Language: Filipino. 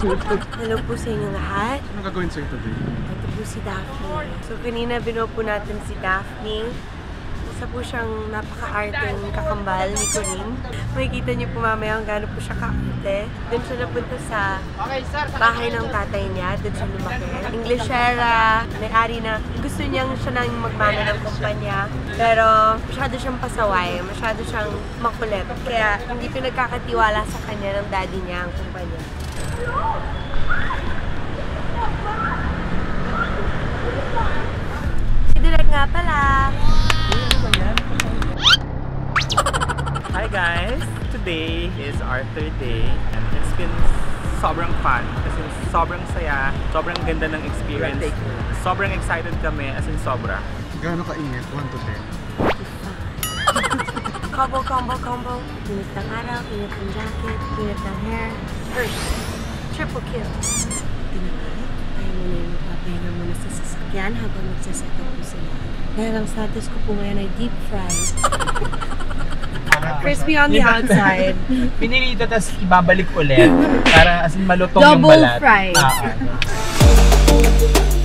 Hello po sa inyo lahat. Ano gagawin sa'yo today? Ito po si Daphne. So kanina binuo po natin si Daphne. Isa po siyang napaka-arteng kakambal ni Corinne. Makikita niyo po mamaya kung gaano po siya kaarte. Doon siya napunta sa bahay ng tatay niya. Doon siya lumaki. Englishera, may-ari na. Gusto niyang siya nang magmana ng kumpanya. Pero masyado siyang pasaway. Masyado siyang makulit. Kaya hindi pinagkakatiwala sa kanya ng daddy niya ang kumpanya. Si Direk nga pala. Hi guys! Today is our third day and it's been sobrang fun kasi sobrang saya, sobrang ganda ng experience. Sobrang excited kami as in sobra. Gaano kainit? 1 to 10? Combo. Init ng araw, init ng jacket, init ng hair. First, triple kill. Tinalit, tayo muna yung papahinga muna sa sasakyan habang nagsaset up po sila. Dahil ang status ko po ngayon ay deep fry. Crispy on the outside. Pinirito, tapos ibabalik ulit para as in malutong yung balat. Double fry.